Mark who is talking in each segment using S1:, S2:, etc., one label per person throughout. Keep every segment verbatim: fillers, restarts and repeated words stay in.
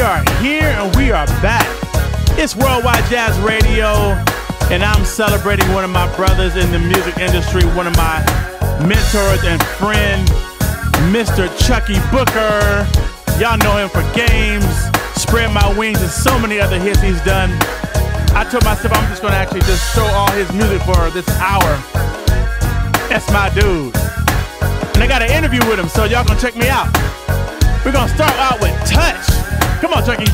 S1: are here and we are back. It's Worldwide Jazz Radio, and I'm celebrating one of my brothers in the music industry, one of my mentors and friend, Mister Chucky Booker. Y'all know him for Games, Spread My Wings, and so many other hits he's done. I told myself I'm just gonna actually just show all his music for this hour. That's my dude. And I got an interview with him, so y'all gonna check me out. We're gonna start out with Touch. Come on, Chucky.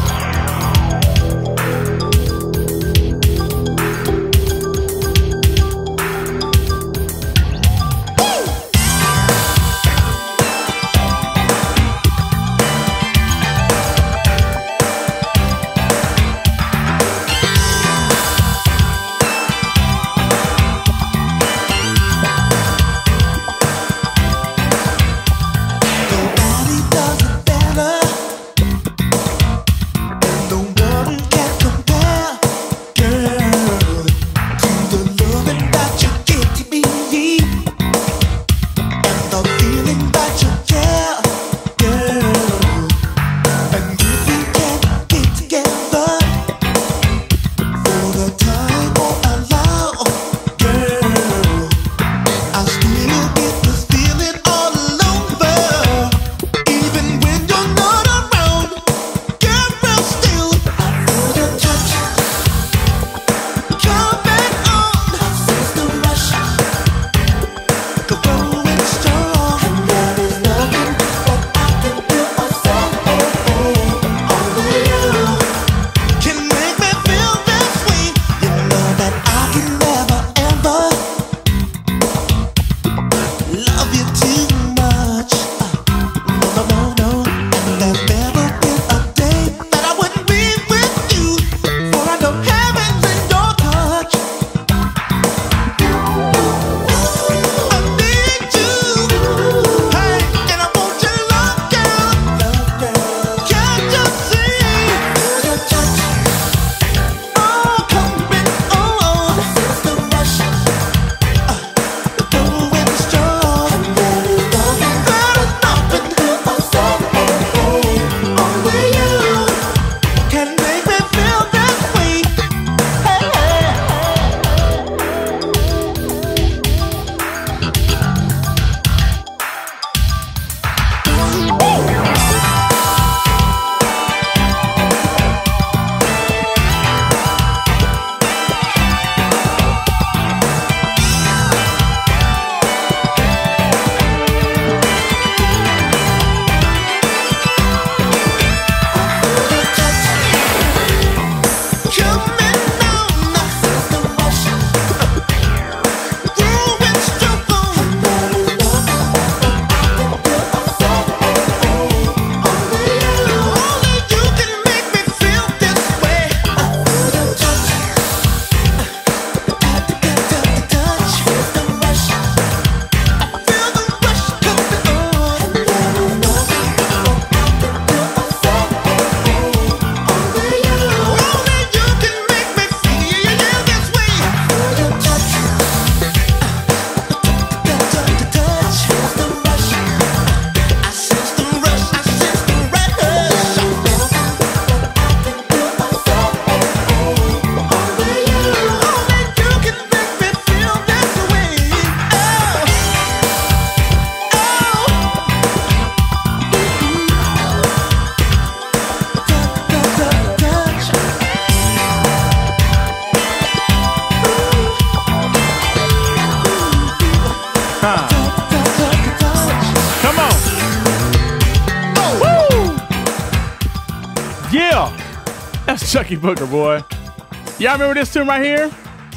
S2: Chucky Booker, boy. Y'all remember this tune right here?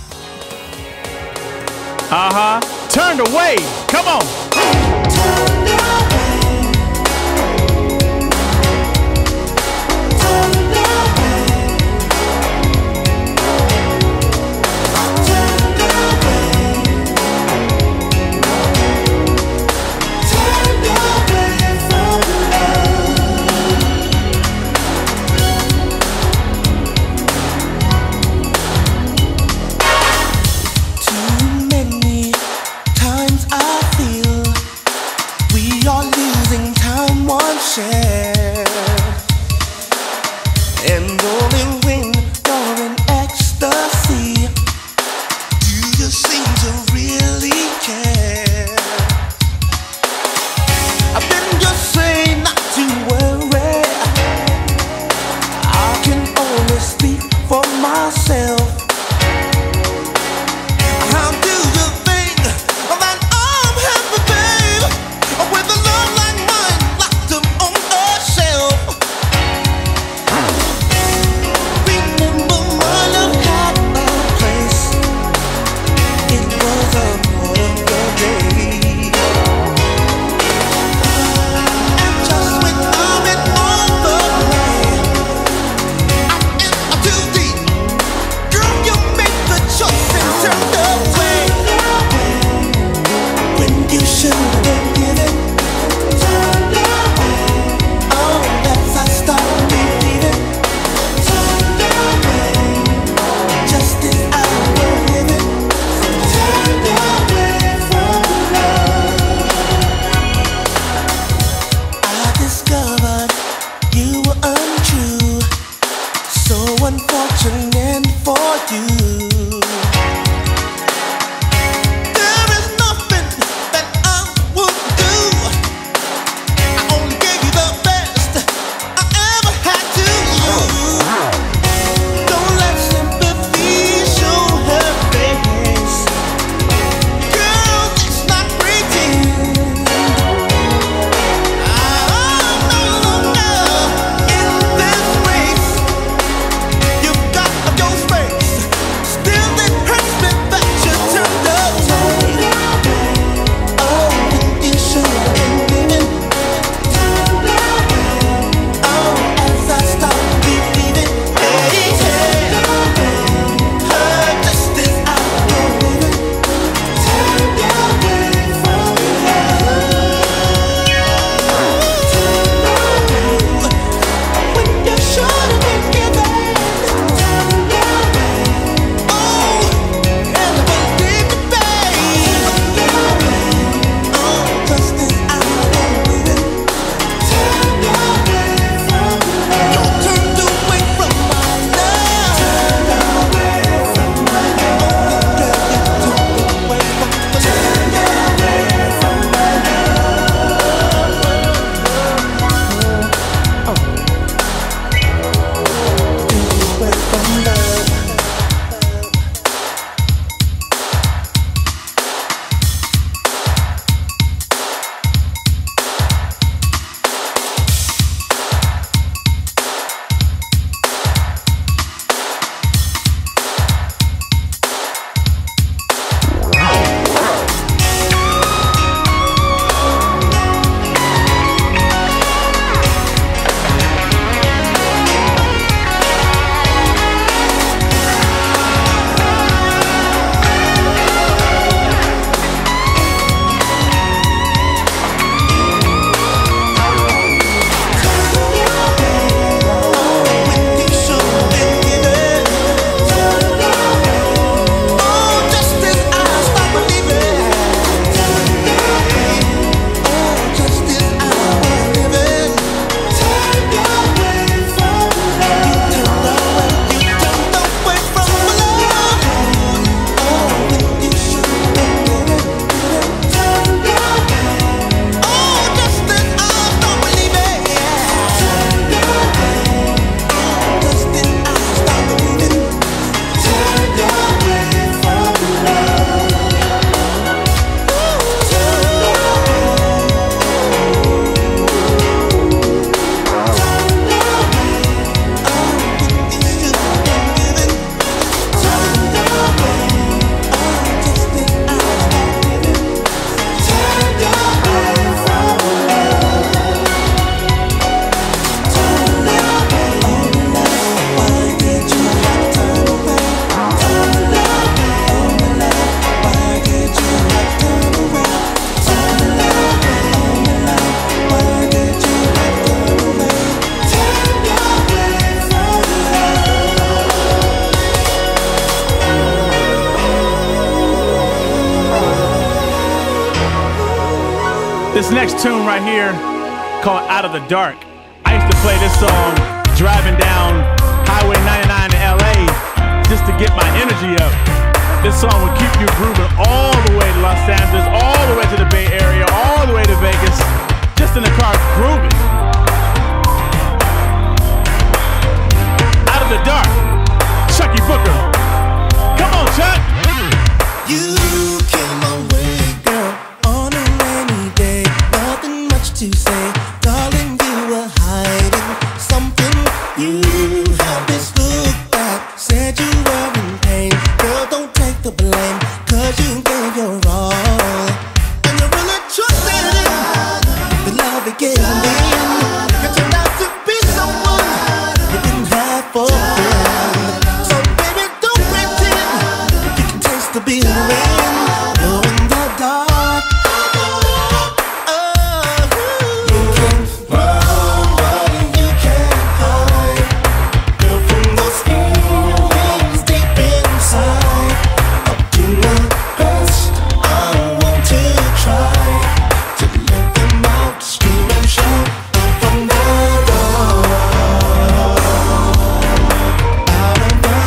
S2: Uh-huh. Turned Away. Come on. Turned away. Turned away. Turned away. Turned away from love. Too many times I feel we are losing time, one share.
S1: next tune right here, called Out of the Dark. I used to play this song driving down Highway ninety-nine in L A just to get my energy up. This song will keep you grooving all the way to Los Angeles, all the way to the Bay Area, all the way to Vegas, just in the car grooving. Out of the Dark, Chucky Booker. Come on, Chuck.
S2: You came my way, girl, on a rainy day. Nothing much to say, darling, you were hiding something. You had this look that said you were in pain. Girl, don't take the blame, cause you gave your all. And you really trusted in the love it gave me. You turned out to be someone you didn't have for friend. So baby, don't pretend you can taste the bitter wind. You're in the dark. Oh, you can run, but you can't hide. Girl, from those feelings deep inside, I'll do my best. I want to try to let them out, scream and shout from the dark. Out of the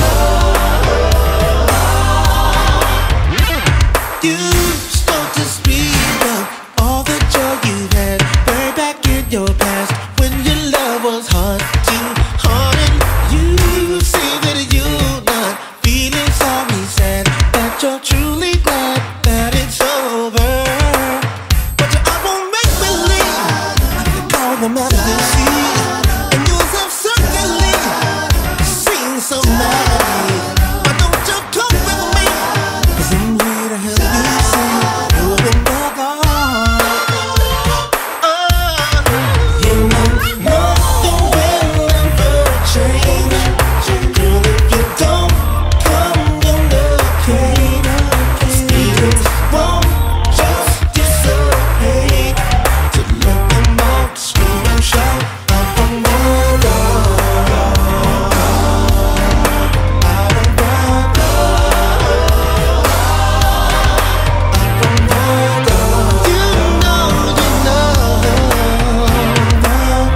S2: You start to speak of all the joy you had way back in your past when your love was hard to hard, and you say that you're not feeling sorry, sad, that you're truly glad that it's over. But your eyes won't make believe. They call them out of the sea, and yours have certainly seen somebody. Why don't you come with me? 'Cause I'm here to help you see you're in the dark. Oh, you know nothing will ever change. Girl, if you don't come in the cage, feelings won't just dissipate. To let them out, scream and shout out from the dark. Out of the dark. From the dark. You know, you know the dark.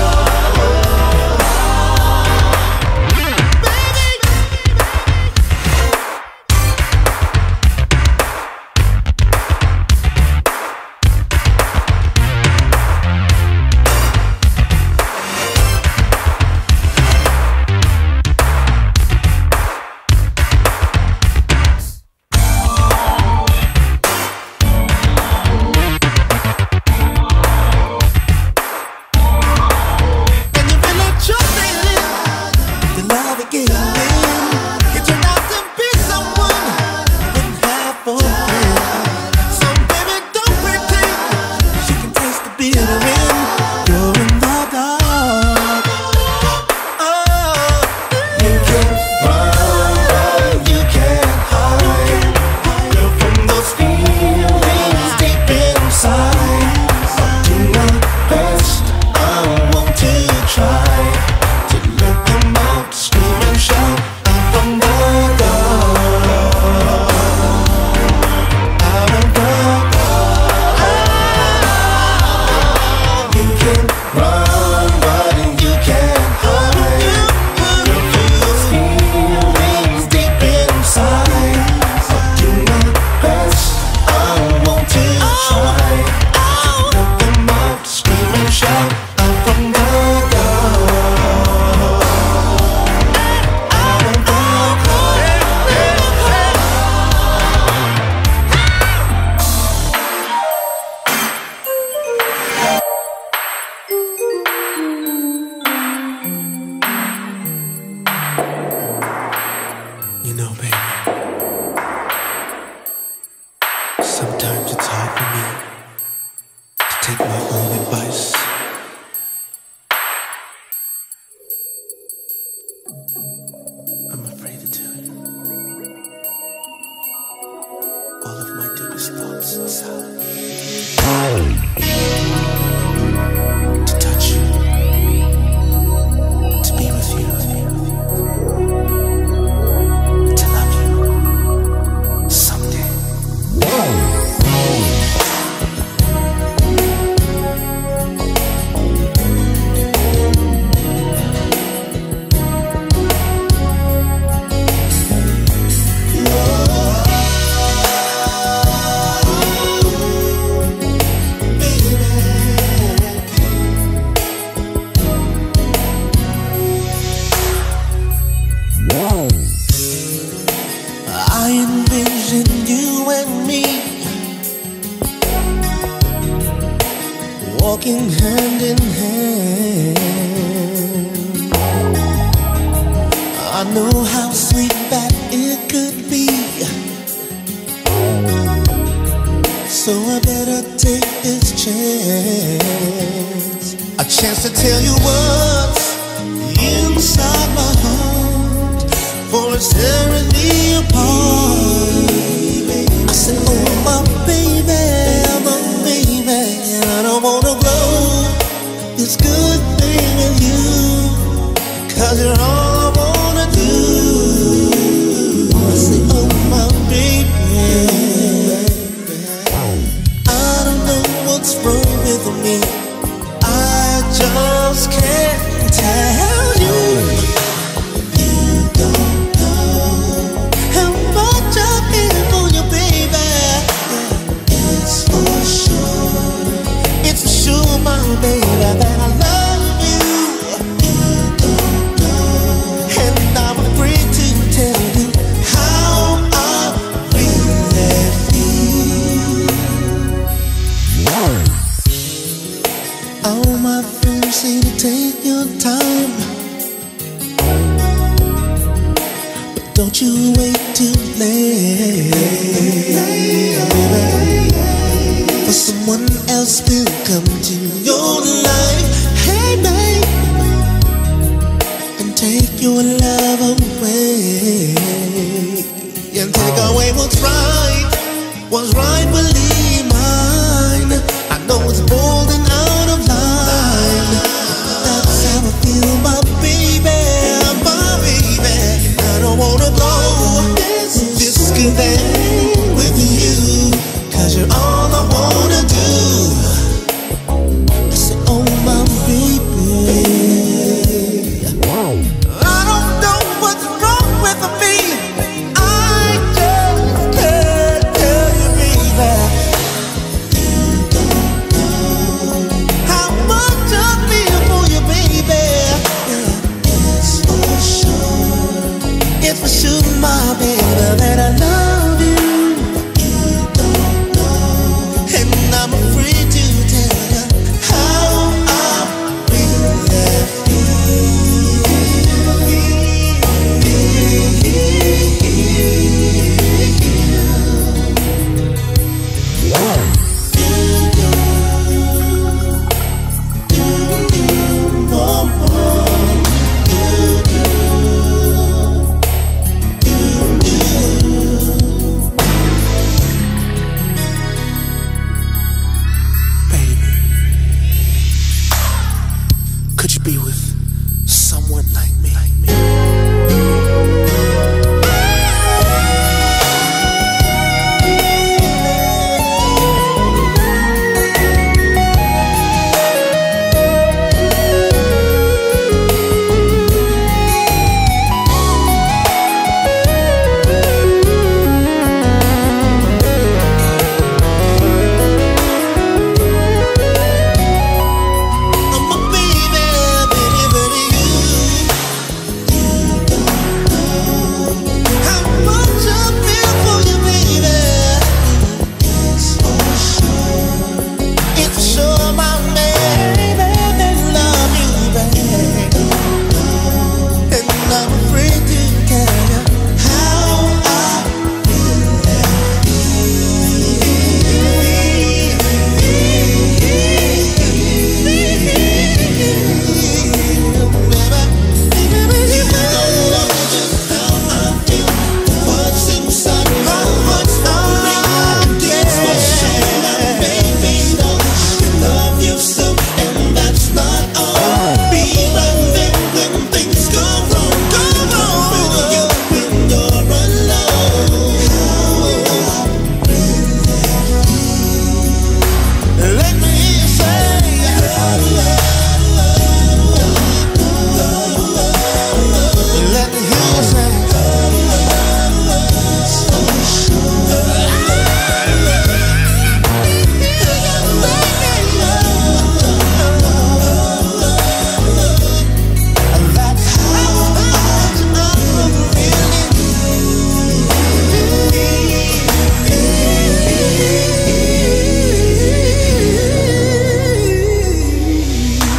S2: And you really trusted in the love it gave you. You turned out to be someone you didn't have for friend. So baby, don't pretend you can taste the bitter wind. You're in the dark. Oh, you can run, but you can't hide. Girl, from those feelings deep inside, I'll do my best. I want to try to let them out, scream and shout out from the dark. Out of the dark. You can run, but you can't hide. Girl, from those feelings deep inside, I'll do my best. I want to try to let them out, scream and shout out from the dark. Out of the You know, baby, sometimes it's hard for me to take my own advice. I'm afraid to tell you all of my deepest thoughts inside. To touch you, to be with you, to love you someday. walking hand in hand. I know how sweet that it could be, so I better take this chance. A chance to tell you what's inside my heart, for it's tearing me apart. I said, oh my baby, my baby, I don't wanna blow this good thing with you, 'cause you're all I wanna do. I say, oh my baby, I don't know what's wrong with me, I just can't tell you. You don't know how much I feel for you, baby. It's for sure, it's for sure, my baby, that I love you. You don't know, and I'm afraid to tell you how I really feel. All my friends say to take your time, but don't you wait too late, for someone else will come to your life, hey babe, and take your love away, and take away what's right, what's rightfully mine. I know it's bold and out of line, that's how I feel, my baby, my baby. I don't wanna blow this, this good thing with you, 'cause you're all I wanna do. I say, oh my baby, I don't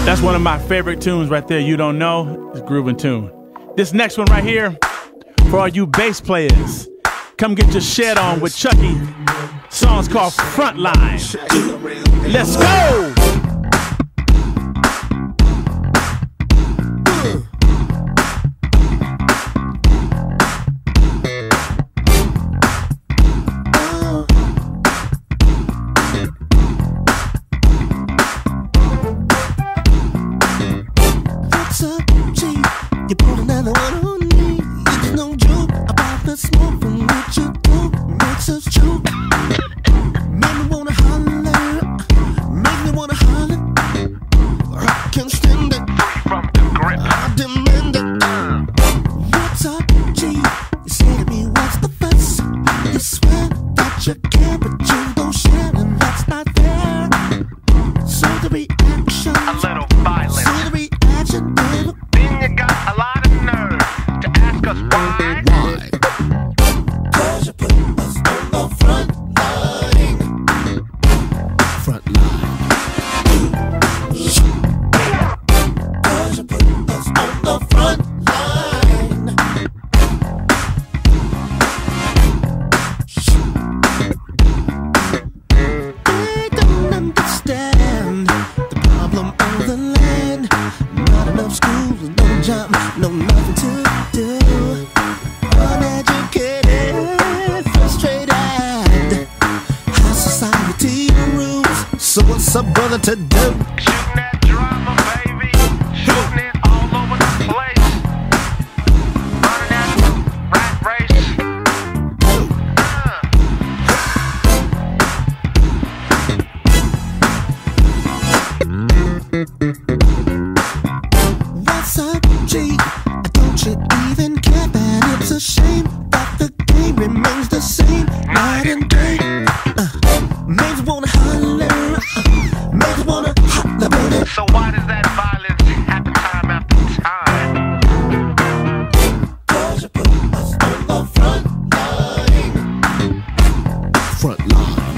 S1: That's one of my favorite tunes right there. You don't know? It's Groovin' Tune. This next one right here, for all you bass players, come get your shed on with Chucky. Song's called Frontline. Let's go!
S2: You put another one on me. It's no joke about the smoke from what you do. Makes us choke. Make me wanna holler. Make me wanna holler. I can't stand it. From the grip. I demand it. What's up, G? You say to me, what's the fuss? You swear that you care, but you don't share, and that's not fair. So the reaction, a little violent. So the reaction, baby. You got a lot of nerve to ask us why. Why? Cause you put us on the front line. Front line. Cause you put us on the front line. They don't understand the problem on the land. Not enough schools, no job, no nothing to do. Uneducated, frustrated. How society rules. So what's a brother to do? Shooting that drama, baby. Shooting it all over the place. Running that rat race. What's up, G? Don't you even care that it's a shame that the game remains the same night and day? Uh, makes me wanna holler, uh, makes me wanna holler, baby. So why does that violence happen time after time? Cause you put us on the front line. Front line.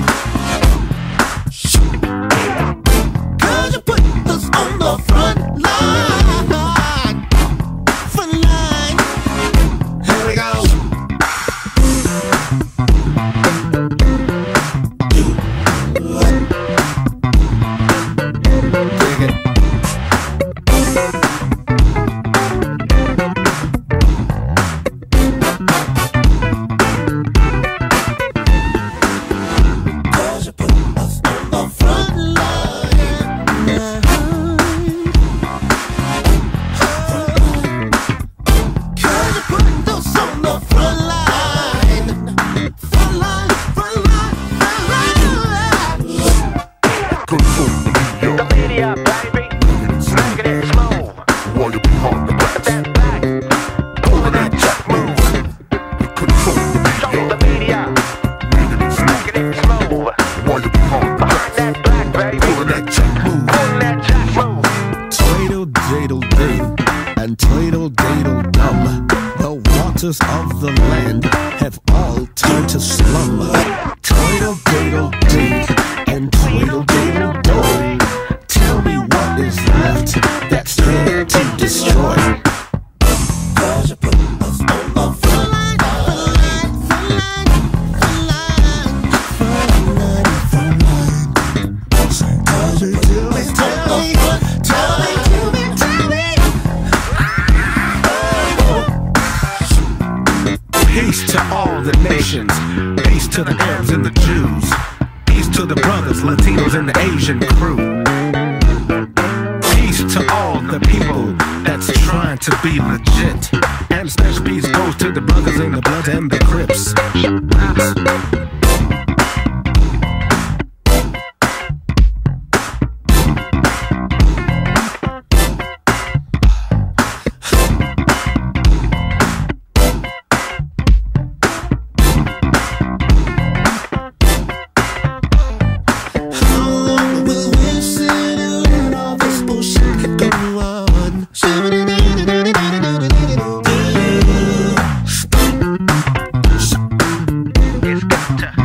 S2: Cause you put us on the front line. Of the land have all turned to slum. Twiddle diddle dee and twiddle diddle do. Tell me what is left that's there to destroy. Cause you put us on the front line, front line, front line, front line, front line, front line. Cause you do it, tell me, tell me, tell me, tell me. Peace to all the nations. Peace to the Arabs and the Jews. Peace to the brothers, Latinos, and the Asian crew. Peace to all the people that's trying to be legit. And special peace goes to the brothers in the Bloods and the Crips. It's got to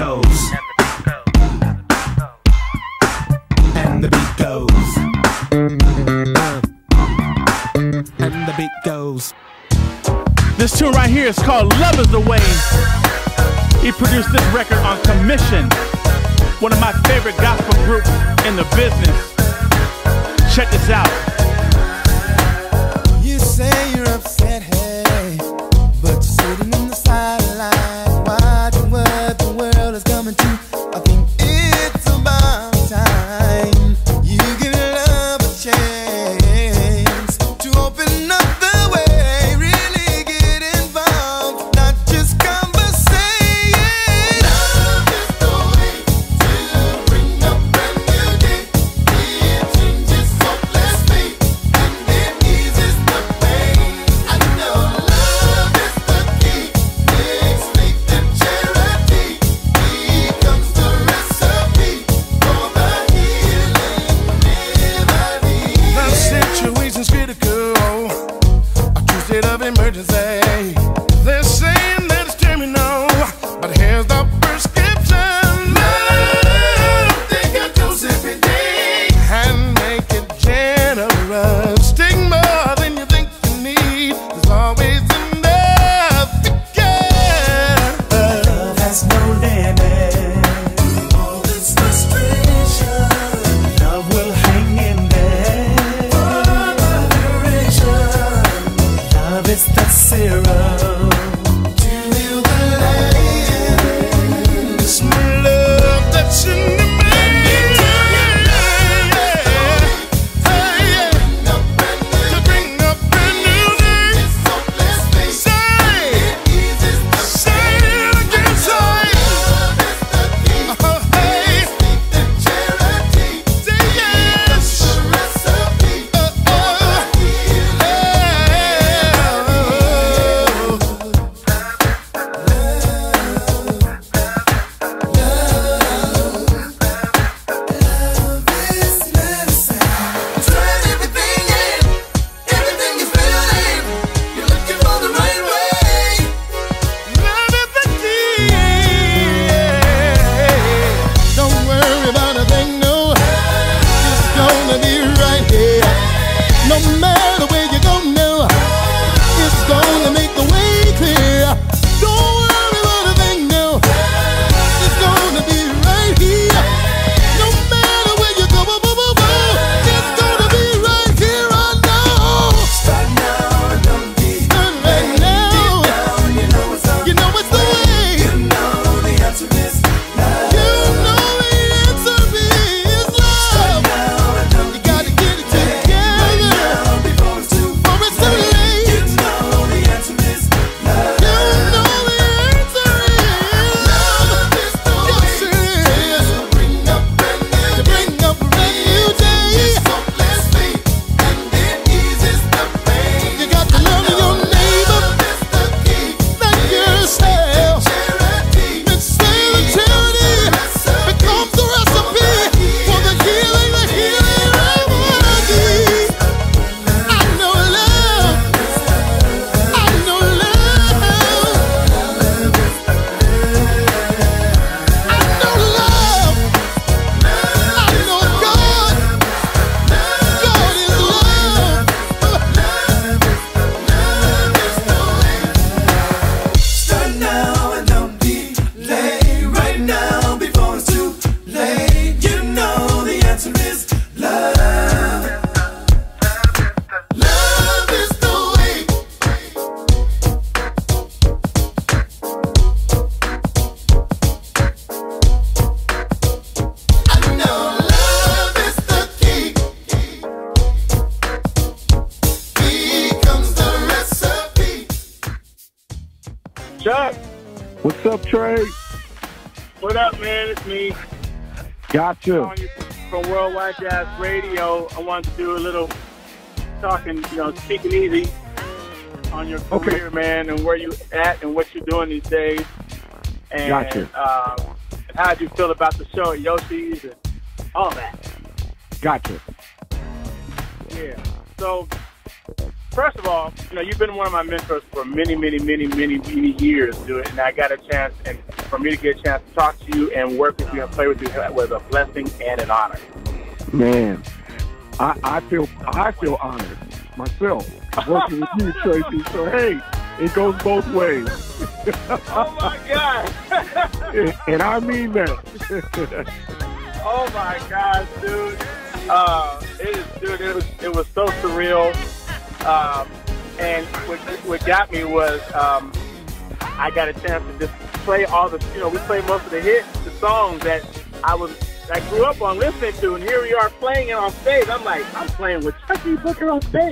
S2: goes. And the beat goes. And the beat goes.
S1: This tune right here is called Love Is The Way. He produced this record on commission. One of my favorite gospel groups in the business. Check this out.
S2: You say you're upset, hey, but you're sitting in the sideline, watching what the world is coming to. I think it's about time you give love a chance to open up the way, really get involved, not just conversation. Love is the way to bring a brand new day. It changes hopeless fate, and it eases the pain. I know love is the key, makes faith and charity becomes the recipe for the healing remedy. The situation's critical, a true state of emergency. They're saying that it's terminal, but here's the prescription. Love, take a dose every day and make it generous. Take more than you think you need. There's always enough to care. Love has no limit. All this frustration, love will hang in there for the duration. Love is the serum to heal the land. It's my love that's in the man. To bring a brand new day. Say, say it again, say. Oh, hey. Say yes. Oh, oh. Love is the key. Don't worry about a thing, no. It's gonna be right here. No matter where you go now, it's gonna make the way clear. Don't worry about a thing, no. It's gonna be right here. No matter where you go, boo, boo, boo, boo, it's gonna be right here. I know. Start now and don't be right now. You know it's up. You know it's the way. You know the answer is love. You know the answer is love. Start now and don't you gotta get it together before it's too late. You know the answer is love. You know the answer is love. Is the yes, way it is. To bring up brand new to bring up a brand new day. Hopeless fate, and it eases the pain. You got to love your neighbor. Love is the key. Not yourself. Charity. It's still a charity. Becomes the recipe for the healing, the healing remedy. I know love. I know love. I know love. I know God. God is love. Start now and don't be late. Right now before it's too late. You know the answer is love. Love is the way. I know love is the key. Becomes the recipe.
S3: Chuck,
S4: What's up, Trey?
S3: what up, man? It's me.
S4: Gotcha.
S3: Calling you from Worldwide Jazz Radio. I wanted to do a little talking, you know, speaking easy on your
S4: Okay.
S3: career, man, and where you at and what you're doing these days. And
S4: Gotcha.
S3: uh, how do you feel about the show at Yoshi's and all that?
S4: Gotcha.
S3: Yeah. So first of all, you know, you've been one of my mentors for many, many, many, many, many years, dude. And I got a chance, and for me to get a chance to talk to you and work with you and play with you was a blessing and an honor.
S4: Man, I, I feel I feel honored myself working with you, Tracy. So hey, it goes both ways.
S3: Oh my God!
S4: and, and I mean that.
S3: Oh my gosh, dude! Uh, it is, dude. It was it was so surreal. Um, and what, what got me was um, I got a chance to just play all the, you know, we played most of the hits, the songs that I was, I grew up on listening to, and here we are playing it on stage. I'm like, I'm playing with Chucky Booker on stage.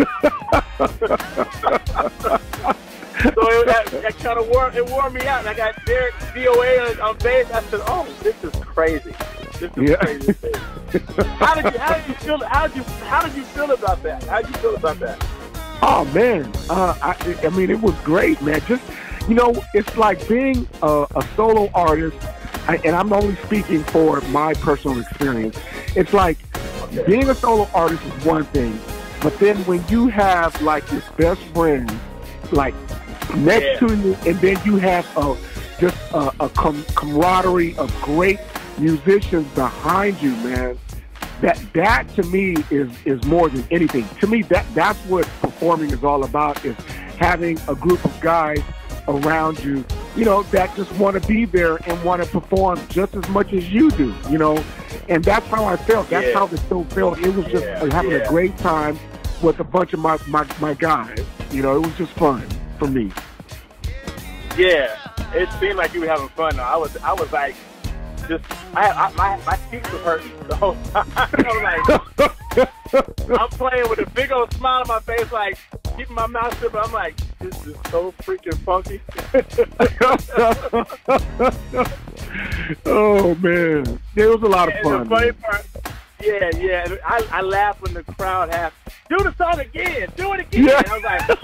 S3: So it, that, that kind of wore, it wore me out. And I got Derek D O A on, on bass. I said, oh, this is crazy. This is
S4: Yeah.
S3: crazy. How did you, how did you feel, how did you, how did you feel about that? How did you feel about that?
S4: Oh man, uh, I, I mean, it was great, man. Just, you know, it's like being a, a solo artist, I, and I'm only speaking for my personal experience. It's like being a solo artist is one thing, but then when you have like your best friend, like next
S3: Yeah.
S4: to you, and then you have a, just a, a com- camaraderie of great musicians behind you, man. That that to me is is more than anything. To me, that that's what performing is all about, is having a group of guys around you, you know, that just want to be there and want to perform just as much as you do, you know. And that's how I felt. That's
S3: Yeah.
S4: how the show felt. It was just
S3: Yeah,
S4: having
S3: yeah.
S4: a great time with a bunch of my, my, my guys. You know, it was just fun for me.
S3: Yeah, it seemed like you were having fun. Though. I was, I was like, just, I, I my my cheeks were hurting the whole time. I was like, I'm playing with a big old smile on my face, like keeping my mouth shut. But I'm like, this is so freaking funky.
S4: Oh man, it was a lot of
S3: And
S4: fun.
S3: the funny
S4: man.
S3: part, yeah, yeah. and I, I laughed when the crowd asked, "Do the song again, do it again."
S4: Yeah.
S3: And I was like,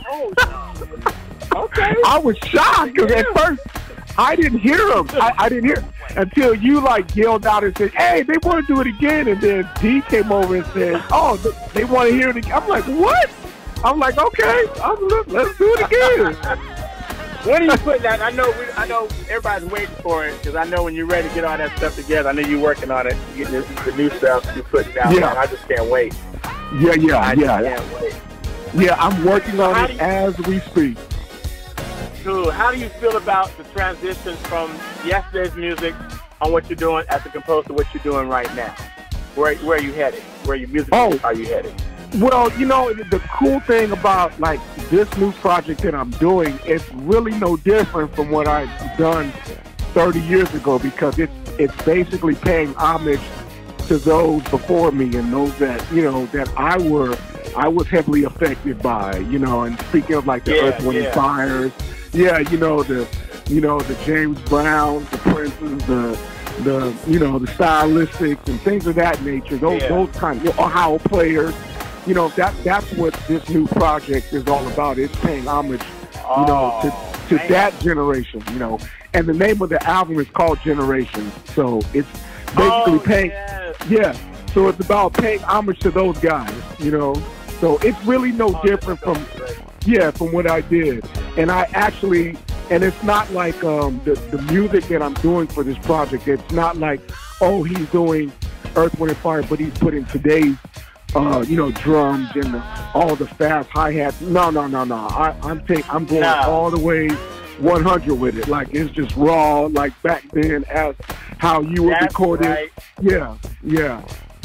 S3: "Oh, okay."
S4: I was shocked because at first I didn't hear them. I, I didn't hear until you like yelled out and said, "Hey, they want to do it again." And then D came over and said, "Oh, th- they want to hear it again." I'm like, "What?" I'm like, "Okay, I'm, let's do it again."
S3: When are you putting that? I know, we, I know everybody's waiting for it because I know when you're ready to get all that stuff together. I know you're working on it, getting the, the new stuff you're putting out.
S4: Yeah.
S3: Man, I just can't wait.
S4: Yeah, yeah,
S3: I
S4: yeah,
S3: just can't wait.
S4: yeah. I'm working on
S3: How
S4: it
S3: do you-
S4: as we speak.
S3: Cool. How do you feel about the transition from yesterday's music on what you're doing as a composer to what you're doing right now? Where where are you headed? Where your music
S4: Oh.
S3: are you headed?
S4: Well, you know, the cool thing about like this new project that I'm doing, it's really no different from what I've done thirty years ago, because it's it's basically paying homage to those before me and those that, you know, that I were I was heavily affected by, you know. And speaking of like the
S3: Yeah,
S4: Earth, Wind,
S3: yeah.
S4: and Fires, yeah, you know, the you know the James Browns, the Princes, the the you know the Stylistics and things of that nature. Those
S3: Yeah.
S4: those kind of, you know, Ohio Players. You know, that that's what this new project is all about. It's paying homage, you know, to, to
S3: man.
S4: that generation, you know. And the name of the album is called Generations. So it's basically
S3: Oh,
S4: paying,
S3: yes.
S4: yeah. So it's about paying homage to those guys, you know. So it's really no
S3: Oh,
S4: different
S3: that's
S4: from,
S3: so great.
S4: yeah, from what I did. And I actually, and it's not like um, the, the music that I'm doing for this project. It's not like, oh, he's doing Earth, Wind, and Fire, but he's putting today's Uh, you know, drums and the, all the fast hi-hats. No, no, no, no. I, I'm take, I'm going
S3: No.
S4: all the way one hundred with it. Like, it's just raw, like back then, as how you would
S3: That's
S4: record
S3: right.
S4: it. Yeah, yeah.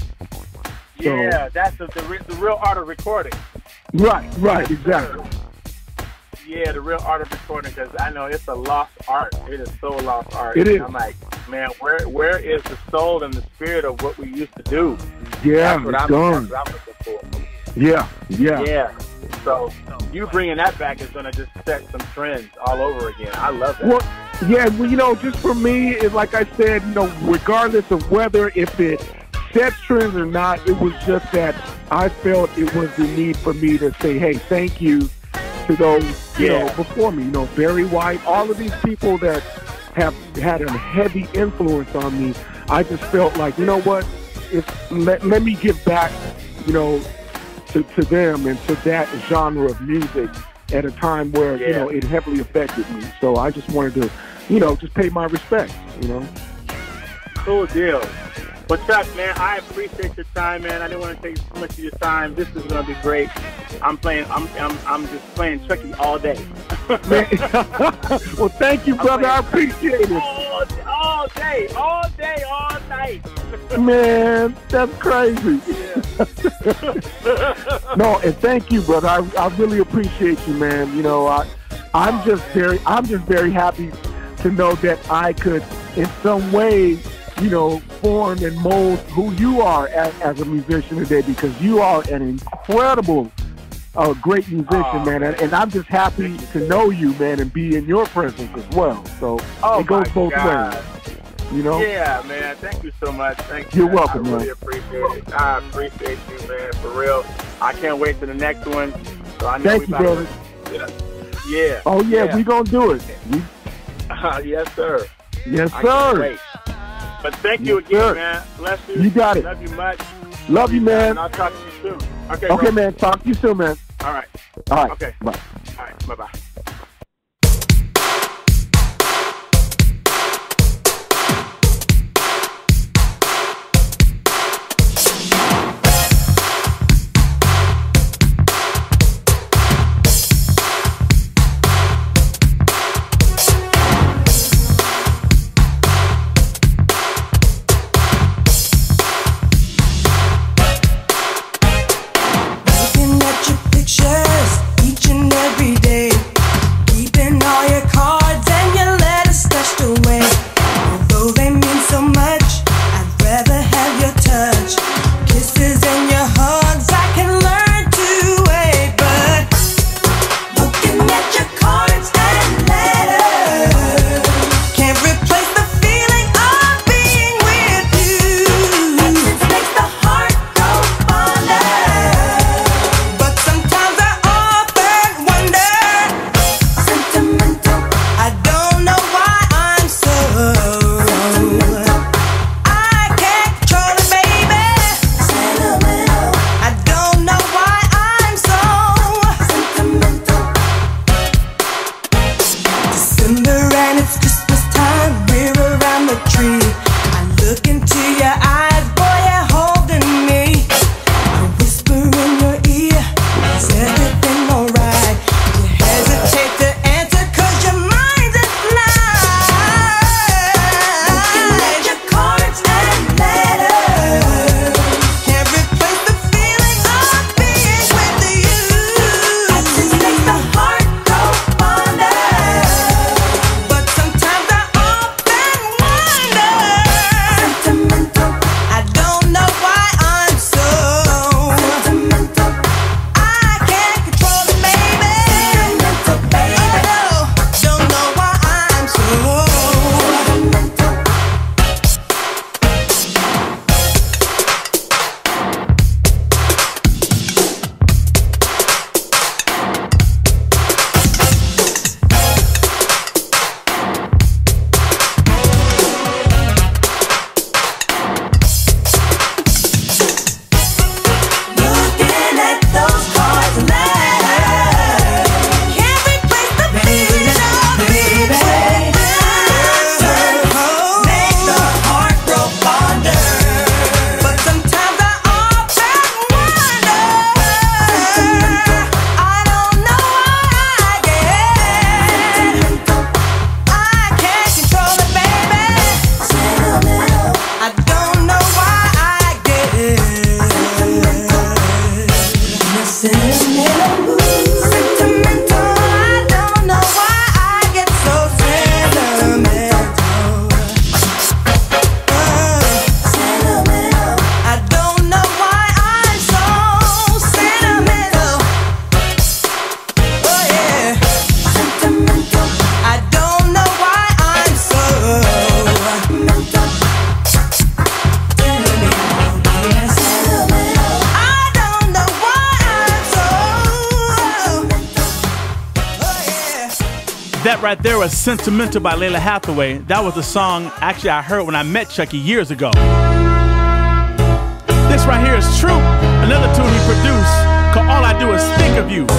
S4: So-
S3: Yeah, that's the, the, re- the real art of recording.
S4: Right, right, exactly.
S3: Yeah, the real art of recording, because I know it's a lost art. It is so lost art.
S4: It is.
S3: And I'm like, man, where where is the soul and the spirit of what we used to do?
S4: Yeah,
S3: That's what
S4: it's
S3: I'm,
S4: gone.
S3: that's what I'm looking for.
S4: Yeah, yeah.
S3: Yeah. So you bringing that back is going to just set some trends all over again. I love that.
S4: Well, yeah, well, you know, just for me, it, like I said, you know, regardless of whether if it sets trends or not, it was just that I felt it was the need for me to say, hey, thank you to those, you
S3: Yeah.
S4: know, before me, you know, Barry White, all of these people that have had a heavy influence on me. I just felt like, you know what, it's, let, let me give back, you know, to, to them and to that genre of music at a time where,
S3: Yeah.
S4: you know, it heavily affected me. So I just wanted to, you know, just pay my respects, you know.
S3: Cool deal. Well, Chuck, man, I appreciate your time, man. I didn't want to take too much of your time. This is going to be great. I'm playing, I'm, I'm, I'm just playing Chucky all day.
S4: Man, well, thank you, brother. I appreciate it.
S3: All, all day, all day, all night.
S4: Man, that's crazy. No, and thank you, brother. I, I really appreciate you, man. You know, I, I'm just very, I'm just very happy to know that I could, in some way, you know, form and mold who you are as, as a musician today, because you are an incredible, uh, great musician,
S3: oh,
S4: man. And, and I'm just happy to know you, man, and be in your presence as well. So
S3: oh
S4: it goes
S3: my
S4: both
S3: God.
S4: ways. You know?
S3: Yeah, man. Thank you so much. Thank you.
S4: You're welcome,
S3: I really
S4: man.
S3: appreciate it. I appreciate you, man, for real. I can't wait for the next one. So I know
S4: Thank
S3: we
S4: you,
S3: about
S4: brother.
S3: To, yeah. Yeah.
S4: Oh, yeah,
S3: yeah.
S4: we going to do it. We,
S3: Uh, yes, sir.
S4: yes,
S3: I can't
S4: sir.
S3: wait. But thank you
S4: Yes,
S3: again,
S4: sir.
S3: man. Bless you.
S4: You got it.
S3: Love you much.
S4: Love you, man.
S3: And I'll talk to you soon. Okay,
S4: Okay,
S3: bro.
S4: man. Talk to you soon, man.
S3: All right.
S4: All right.
S3: Okay.
S4: Bye.
S3: All right. Bye-bye.
S2: Looking at your pictures each and every day, keeping all your cards and your letters stashed away. Although they mean so much, I'd rather have your touch, kisses and your hugs. I can learn to wait, but looking at your cards and letters can't replace the feeling of being with you. Absence makes the heart go fonder. But sometimes I often wonder, sentimental. I don't know why I'm so sentimental. I can't control it, baby. Sentimental. I don't know why I'm so sentimental. December and it's Christmas time. We're around the tree. I look into your eyes, boy, you're holding me. I whisper in your ear, is everything alright? You hesitate to answer 'cause your mind is blind. Looking at your cards and letters can't replace the feeling of being with you. Absence makes the heart go fonder. But sometimes I often wonder, sentimental. I don't know why I'm so sentimental. I can't control it, baby. Sentimental, baby. Oh, no. Don't know why I'm so sentimental. Looking at those cards and letters can't replace the feeling of being with you. Makes the heart grow fonder. But sometimes I often wonder, I don't know why I get I can't control it, baby. I don't know why I get sentimental. Sentimental. I don't know why I get so sentimental. Sentimental. I don't know why I'm so sentimental. Oh yeah. Sentimental. I don't know why I'm so sentimental. I don't know why I'm so sentimental. Oh yeah.
S1: That right there was Sentimental by Lalah Hathaway. That was a song actually I heard when I met Chucky years ago. This right here is True, another tune he produced for all I do is think of you.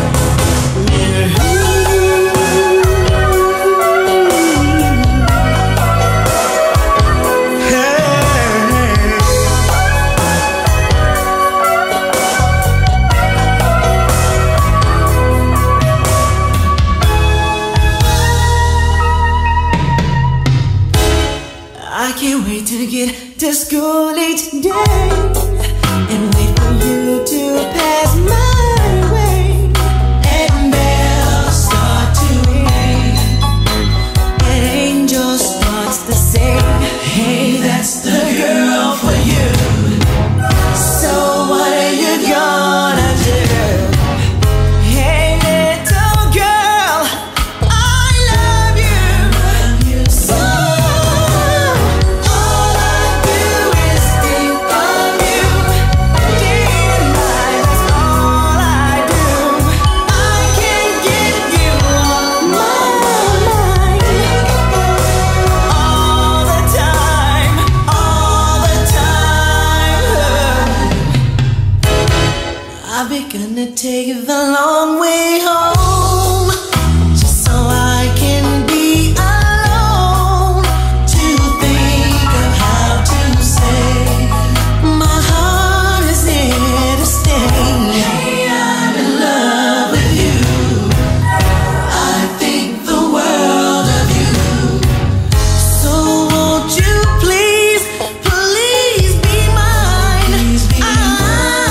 S2: I can't wait to get to school each day and wait for you to pass my way. And bells start to ring, and angels starts to sing. Hey, that's the girl for you. So what are you gonna do? Hey, little girl, I love you so. Gonna take the long way home, just so I can be alone to think of how to say my heart is here to stay. Hey, I'm in love with you. I think the world of you. So won't you please, please be mine? Please be mine.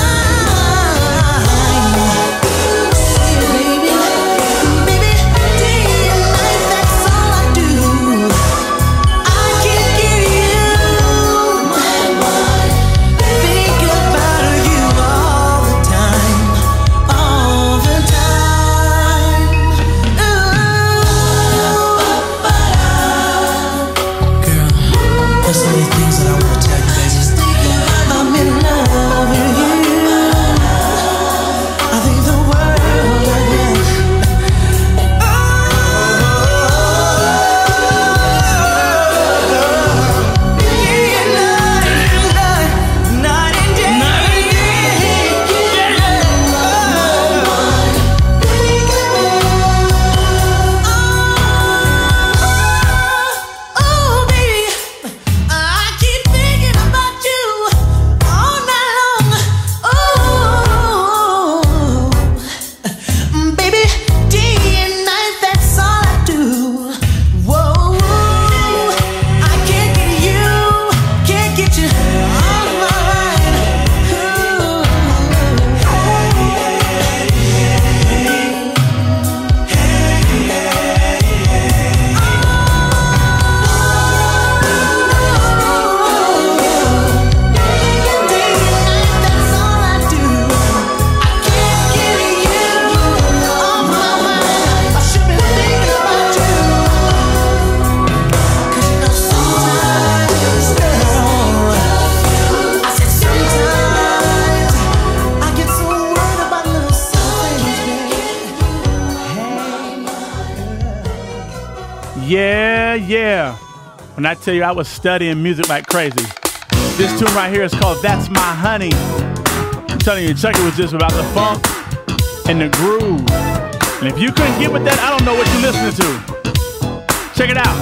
S1: Yeah, yeah. When I tell you I was studying music like crazy. This tune right here is called That's My Honey. I'm telling you, Chucky was just about the funk and the groove. And if you couldn't get with that, I don't know what you're listening to. Check it out.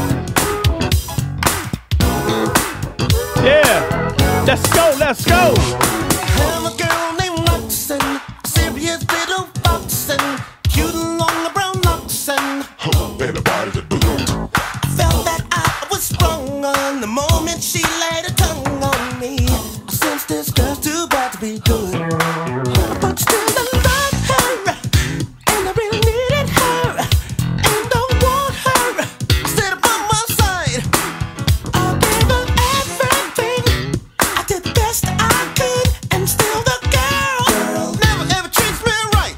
S1: Yeah. Let's go, let's go.
S2: I'm a girl named Roxanne, serious little foxin', cute along the brown oxen.
S5: Oh, better body to do.
S2: I felt that I was sprung on the moment she laid her tongue on me. I sensed this girl's too bad to be good, but still I loved her, and I really needed her, and I want her. I set her by my side. I gave her everything. I did the best I could, and still the girl, girl never ever treats me right.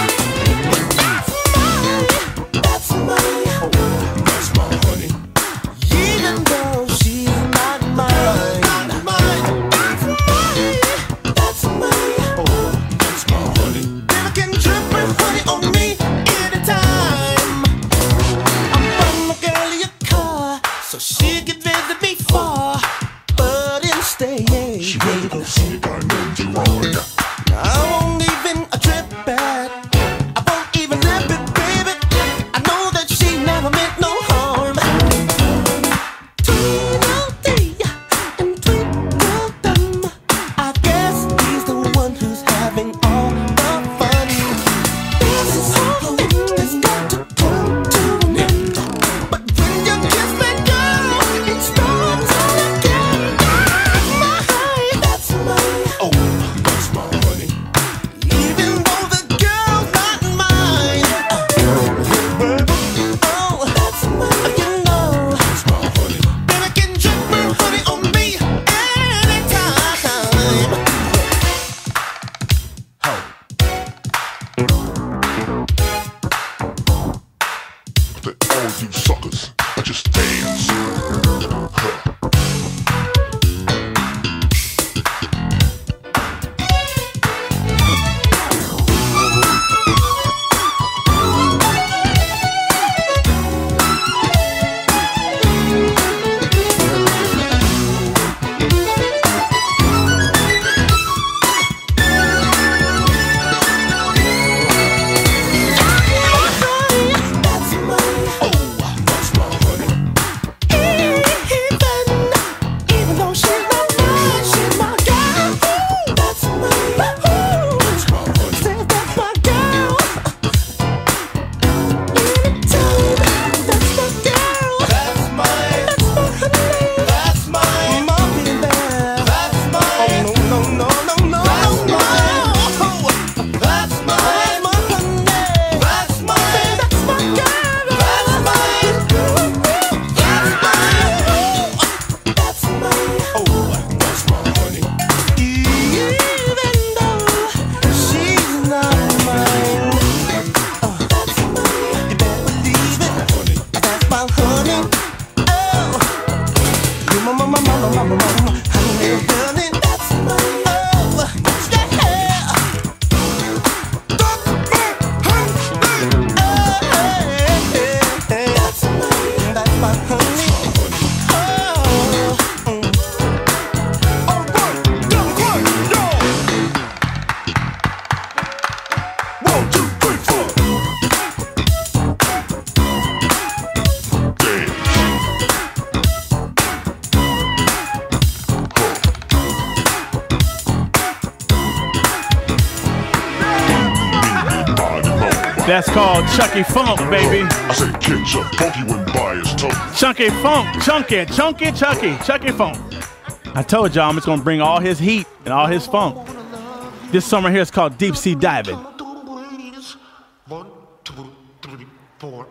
S2: But that's mine, that's mine.
S5: That's my honey.
S2: Even though she's not mine, not mine. That's mine, that's mine.
S5: Oh, that's my honey.
S2: Never can trip her honey on me anytime. I'm from a girl in your car, so she could visit me far, but instead
S5: She ready to go see if I know you wrong.
S2: I won't even a trip
S1: That's called Chucky Funk, baby.
S5: I said kids are funky when by his toe.
S1: Chunky Funk, chunky, chunky, Chucky, Chucky Funk. I told y'all I'm just gonna bring all his heat and all his funk. This summer here is called Deep Sea Diving.
S5: One, two, three, four.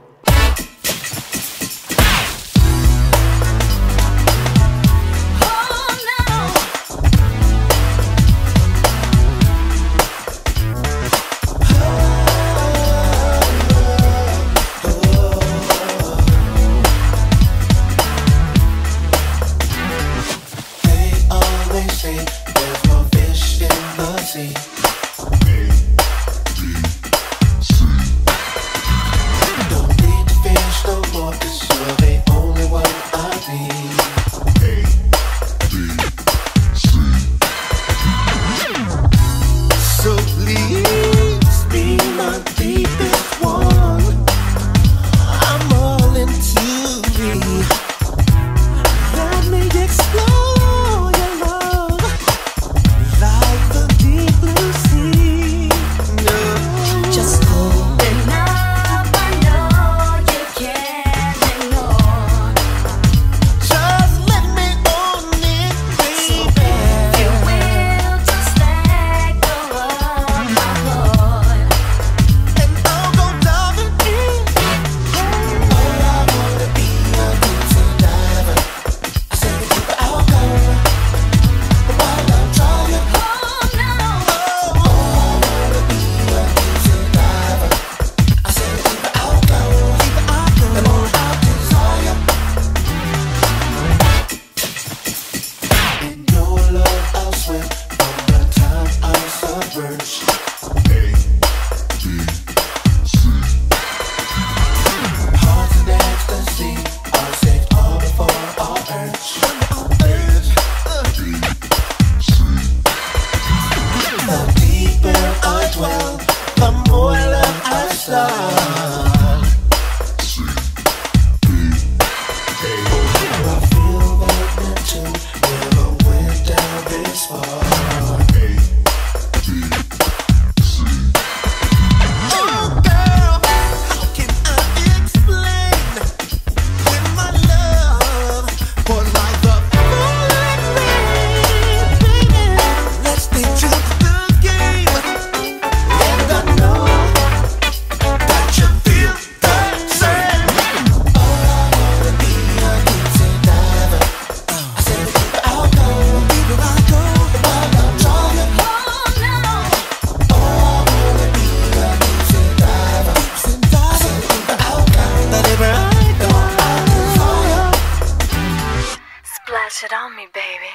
S6: It on me, baby.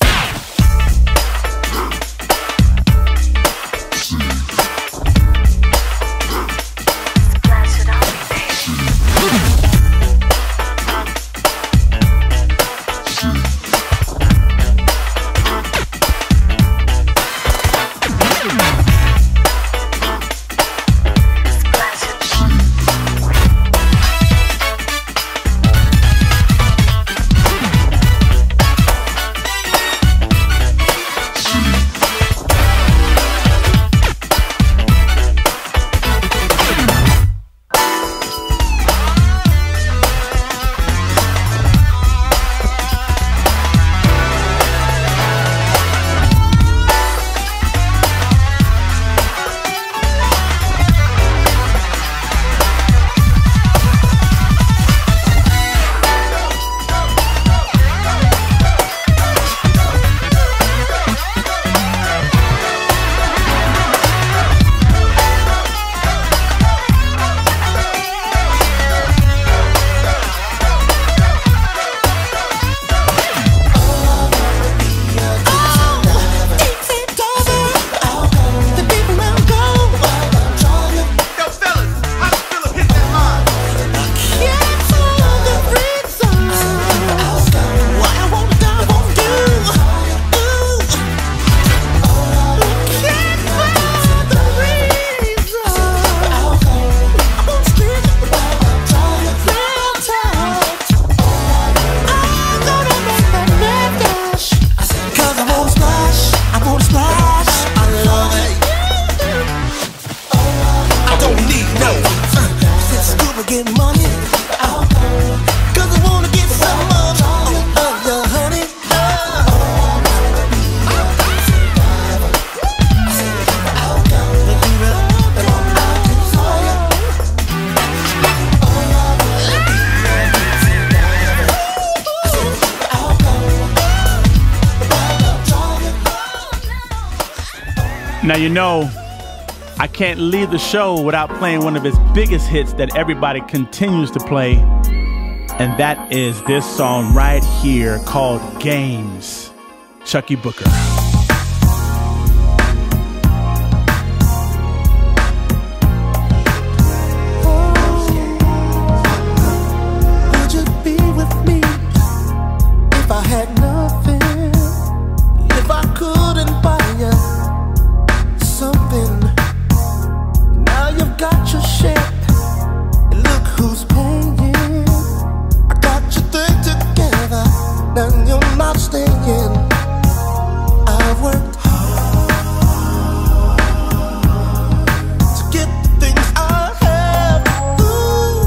S6: Splash it on me, baby.
S2: Splash it on me.
S1: Now, you know, I can't leave the show without playing one of his biggest hits that everybody continues to play. And that is this song right here called Games, Chucky Booker.
S2: Would you be with me if I had nothing? If I couldn't buy you something? Now you've got your share, and look who's paying. I got your thing together, now you're not staying. I've worked hard to get the things I have. Ooh,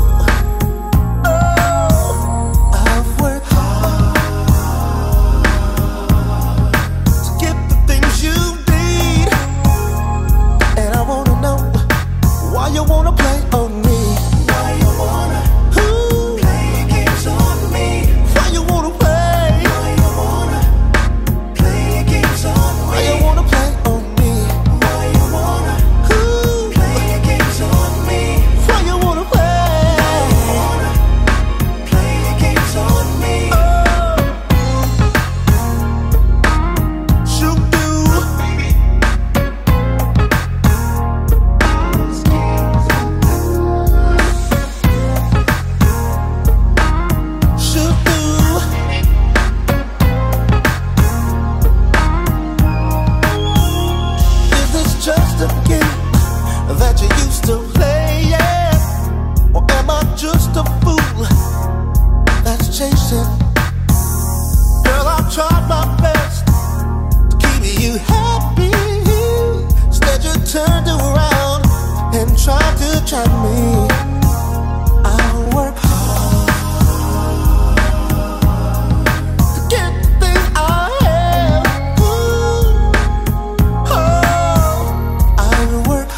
S2: oh, I've worked hard to get the things you need, and I wanna know why you wanna play on me. Why you wanna ooh, play games on me? Why you wanna play? Why you wanna play games on me? Why you wanna play on me? Why you wanna ooh, play games on me? Why you wanna play? Why you wanna play games on me? Oh, shoot you. Shoot you. Is this just a game that you used to play, yeah? Or am I just a fool that's chasing? Girl, I've tried my best to keep you happy. Instead you turned around and tried to trap me. I'll work hard to get the things I have. Ooh, oh, I'll work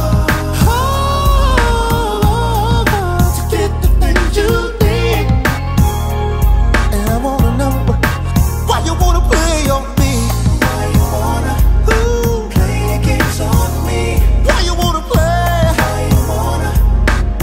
S2: hard to get the things you need, and I wanna know why you wanna play on me. Why you wanna ooh, play games on me? Why you wanna play? Why you wanna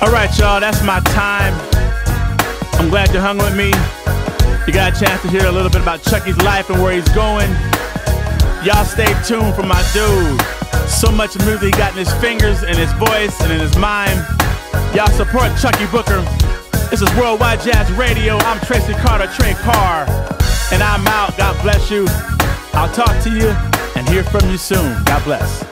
S1: All right, y'all, that's my time. I'm glad you hung with me. You got a chance to hear a little bit about Chucky's life and where he's going. Y'all stay tuned for my dude. So much music he got in his fingers, in his voice, and in his mind. Y'all support Chucky Booker. This is Worldwide Jazz Radio. I'm Tracy Carter, Trey Carr, and I'm out. God bless you. I'll talk to you and hear from you soon. God bless.